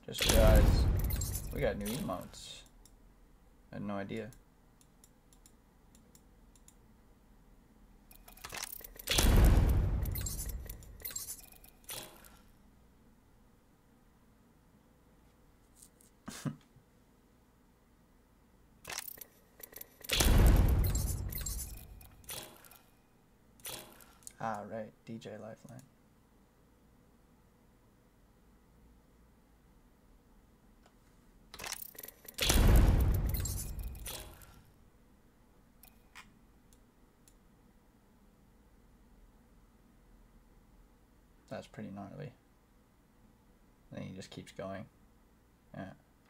Just realized we got new emotes. I had no idea. Ah, right, DJ Lifeline. That's pretty gnarly. Then he just keeps going. Yeah.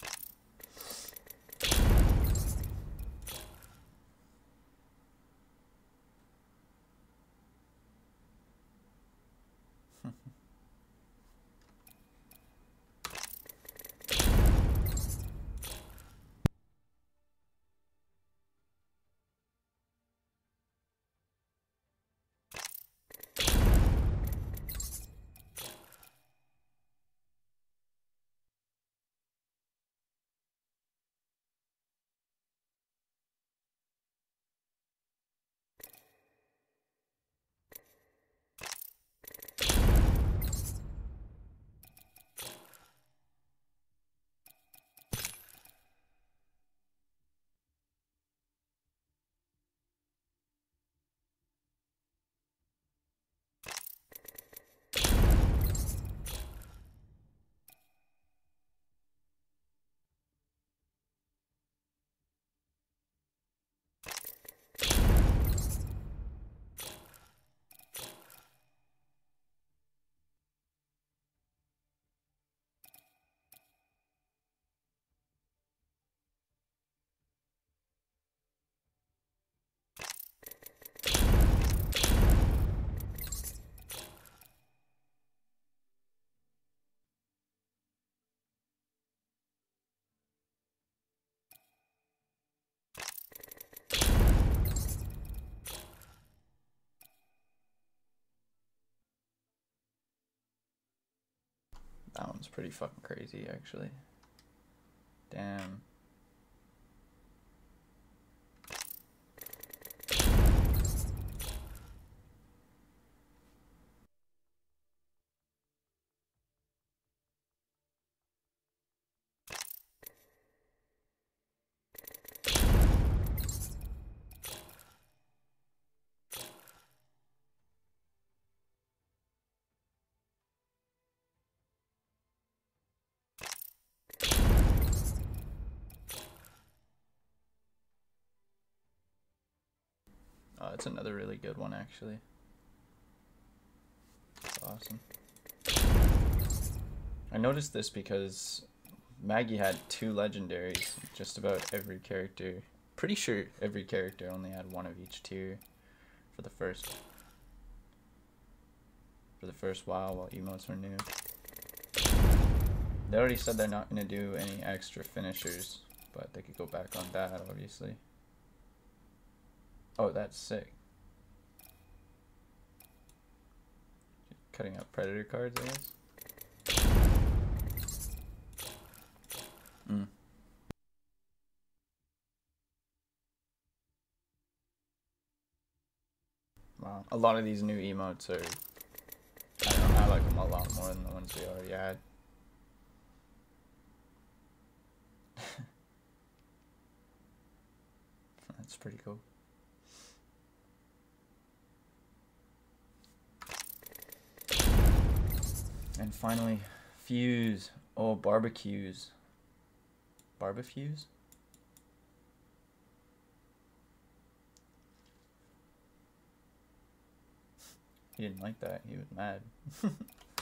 That one's pretty fucking crazy, actually. Damn. Oh, it's another really good one, actually. That's awesome. I noticed this because Maggie had 2 legendaries. Just about every character. Pretty sure every character only had one of each tier for the first while emotes were new. They already said they're not gonna do any extra finishers, but they could go back on that, obviously. Oh, that's sick. Cutting out predator cards, I guess. Wow, a lot of these new emotes are, I don't know, I like them a lot more than the ones we already had. That's pretty cool. And finally, fuse. Oh, barbecues. Barbecues? He didn't like that. He was mad.